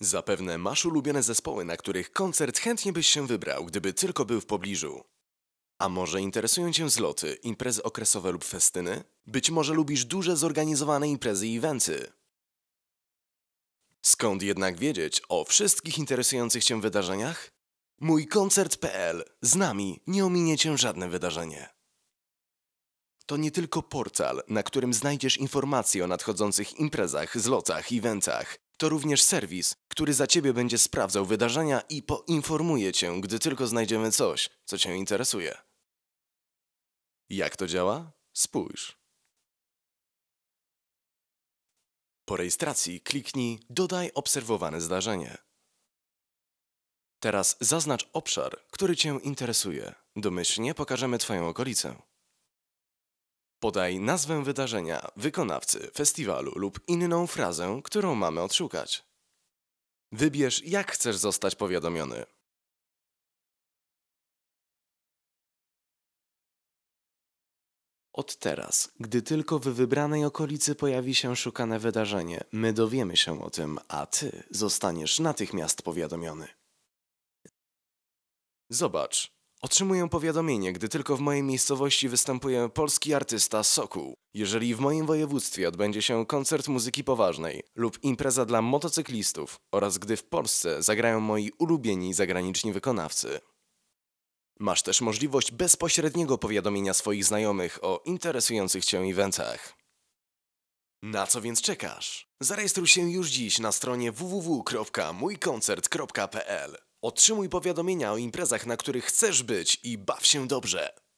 Zapewne masz ulubione zespoły, na których koncert chętnie byś się wybrał, gdyby tylko był w pobliżu. A może interesują Cię zloty, imprezy okresowe lub festyny? Być może lubisz duże zorganizowane imprezy i eventy. Skąd jednak wiedzieć o wszystkich interesujących Cię wydarzeniach? Mójkoncert.pl. Z nami nie ominie Cię żadne wydarzenie. To nie tylko portal, na którym znajdziesz informacje o nadchodzących imprezach, zlotach i eventach. To również serwis, który za Ciebie będzie sprawdzał wydarzenia i poinformuje Cię, gdy tylko znajdziemy coś, co Cię interesuje. Jak to działa? Spójrz. Po rejestracji kliknij Dodaj obserwowane zdarzenie. Teraz zaznacz obszar, który Cię interesuje. Domyślnie pokażemy Twoją okolicę. Podaj nazwę wydarzenia, wykonawcy, festiwalu lub inną frazę, którą mamy odszukać. Wybierz, jak chcesz zostać powiadomiony. Od teraz, gdy tylko w wybranej okolicy pojawi się szukane wydarzenie, my dowiemy się o tym, a Ty zostaniesz natychmiast powiadomiony. Zobacz, otrzymuję powiadomienie, gdy tylko w mojej miejscowości występuje polski artysta Sokół. Jeżeli w moim województwie odbędzie się koncert muzyki poważnej lub impreza dla motocyklistów oraz gdy w Polsce zagrają moi ulubieni zagraniczni wykonawcy. Masz też możliwość bezpośredniego powiadomienia swoich znajomych o interesujących Cię eventach. Na co więc czekasz? Zarejestruj się już dziś na stronie www.mójkoncert.pl. Otrzymuj powiadomienia o imprezach, na których chcesz być i baw się dobrze.